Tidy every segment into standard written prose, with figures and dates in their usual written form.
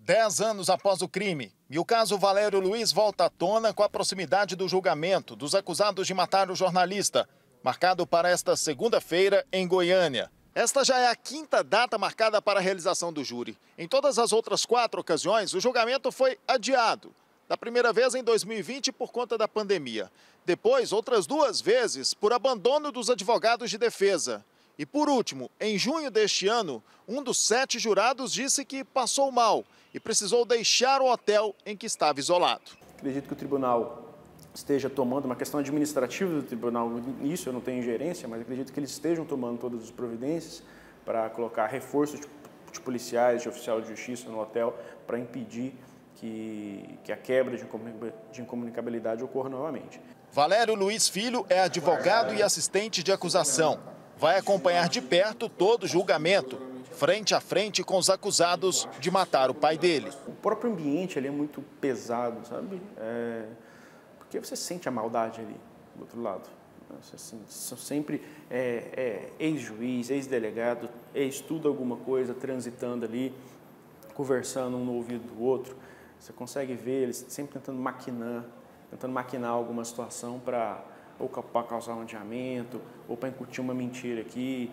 10 anos após o crime, e o caso Valério Luiz volta à tona com a proximidade do julgamento dos acusados de matar o jornalista, marcado para esta segunda-feira em Goiânia. Esta já é a quinta data marcada para a realização do júri. Em todas as outras 4 ocasiões, o julgamento foi adiado. Da primeira vez em 2020 por conta da pandemia. Depois, outras 2 vezes por abandono dos advogados de defesa. E por último, em junho deste ano, um dos 7 jurados disse que passou mal e precisou deixar o hotel em que estava isolado. Acredito que o tribunal esteja tomando, uma questão administrativa do tribunal, nisso eu não tenho ingerência, mas acredito que eles estejam tomando todas as providências para colocar reforços de policiais, de oficial de justiça no hotel, para impedir que a quebra de incomunicabilidade ocorra novamente. Valério Luiz Filho é advogado e assistente de acusação. Vai acompanhar de perto todo o julgamento, frente a frente com os acusados de matar o pai dele. O próprio ambiente ali é muito pesado, sabe? Porque você sente a maldade ali do outro lado. São sempre ex-juiz, ex-delegado, ex-tudo alguma coisa, transitando ali, conversando um no ouvido do outro. Você consegue ver eles sempre tentando maquinar alguma situação para causar um adiamento, ou para incutir uma mentira aqui.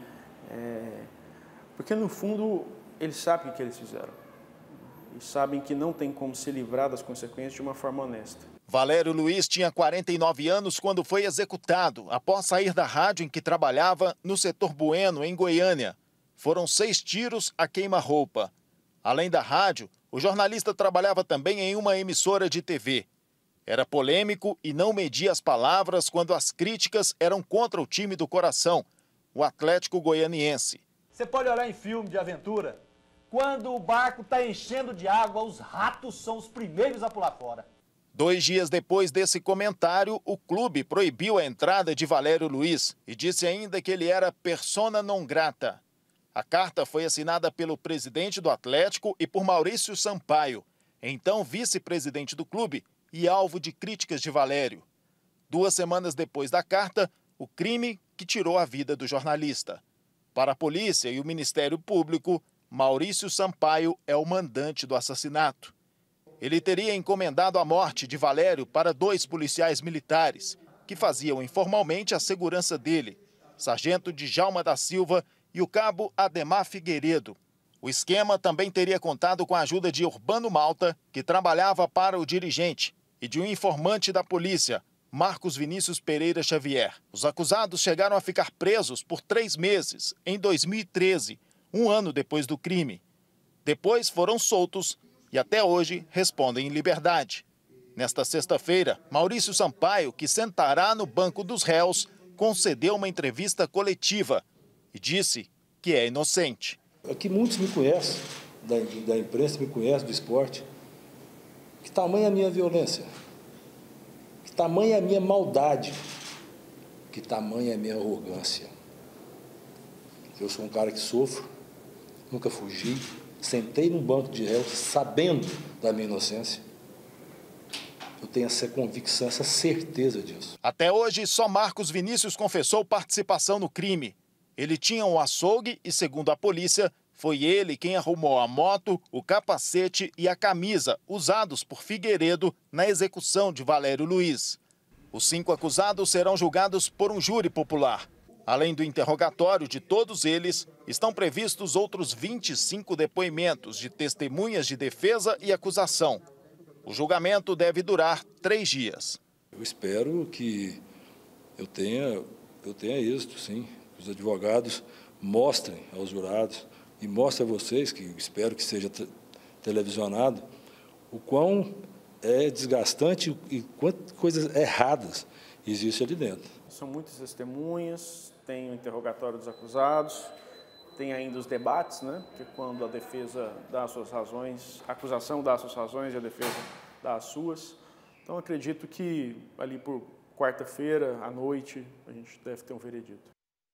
Porque, no fundo, eles sabem o que eles fizeram. E sabem que não tem como se livrar das consequências de uma forma honesta. Valério Luiz tinha 49 anos quando foi executado, após sair da rádio em que trabalhava no setor Bueno, em Goiânia. Foram 6 tiros a queima-roupa. Além da rádio, o jornalista trabalhava também em uma emissora de TV. Era polêmico e não media as palavras quando as críticas eram contra o time do coração, o Atlético Goianiense. Você pode olhar em filme de aventura, quando o barco está enchendo de água, os ratos são os primeiros a pular fora. 2 dias depois desse comentário, o clube proibiu a entrada de Valério Luiz e disse ainda que ele era persona non grata. A carta foi assinada pelo presidente do Atlético e por Maurício Sampaio, então vice-presidente do clube e alvo de críticas de Valério. 2 semanas depois da carta, o crime que tirou a vida do jornalista. Para a polícia e o Ministério Público, Maurício Sampaio é o mandante do assassinato. Ele teria encomendado a morte de Valério para 2 policiais militares, que faziam informalmente a segurança dele, sargento Djalma da Silva e o cabo Ademar Figueiredo. O esquema também teria contado com a ajuda de Urbano Malta, que trabalhava para o dirigente, e de um informante da polícia, Marcos Vinícius Pereira Xavier. Os acusados chegaram a ficar presos por 3 meses, em 2013, 1 ano depois do crime. Depois foram soltos e até hoje respondem em liberdade. Nesta sexta-feira, Maurício Sampaio, que sentará no banco dos réus, concedeu uma entrevista coletiva e disse que é inocente. Aqui muitos me conhecem, da imprensa, me conhecem do esporte. Que tamanha é a minha violência? Que tamanha é a minha maldade? Que tamanha é a minha arrogância? Eu sou um cara que sofro, nunca fugi, sentei num banco de réus sabendo da minha inocência. Eu tenho essa convicção, essa certeza disso. Até hoje, só Marcos Vinícius confessou participação no crime. Ele tinha um açougue e, segundo a polícia, foi ele quem arrumou a moto, o capacete e a camisa usados por Figueiredo na execução de Valério Luiz. Os 5 acusados serão julgados por um júri popular. Além do interrogatório de todos eles, estão previstos outros 25 depoimentos de testemunhas de defesa e acusação. O julgamento deve durar 3 dias. Eu espero que eu tenha êxito, sim. Os advogados mostrem aos jurados e mostrem a vocês, que espero que seja televisionado, o quão é desgastante e quantas coisas erradas existem ali dentro. São muitas testemunhas, tem o interrogatório dos acusados, tem ainda os debates, né? Que é quando a defesa dá as suas razões, a acusação dá as suas razões e a defesa dá as suas. Então, acredito que ali por quarta-feira, à noite, a gente deve ter um veredito.